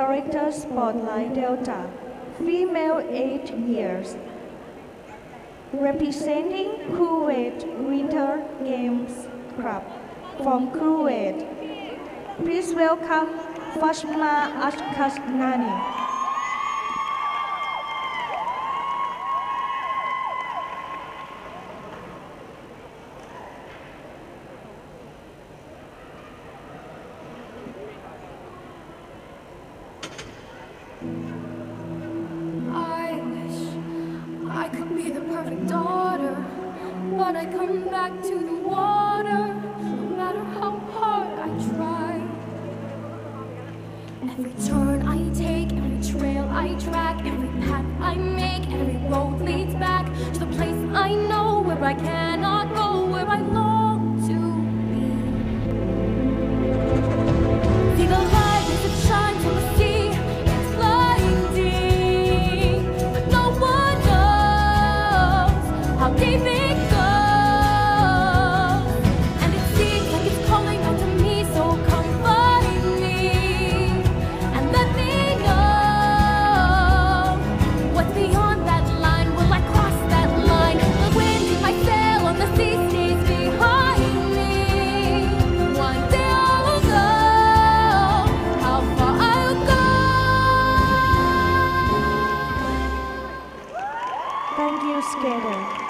Character Spotlight Delta, female 8 years. Representing Kuwait Winter Games Club from Kuwait. Please welcome Fatmah Ashkanani. I could be the perfect daughter, but I come back to the water, no matter how hard I try. Every turn I take, every trail I track, every path I make, every road leads back to the place I know where I cannot go, where I long to be. See the light as it shines on the sea, it's blinding, but no one knows how deep it goes. And it seems like it's calling out to me, so come find me and let me know what's beyond that line. Will I cross that line? The wind in my sail on the sea stays behind me. One day I'll know how far I'll go. Thank you, skater.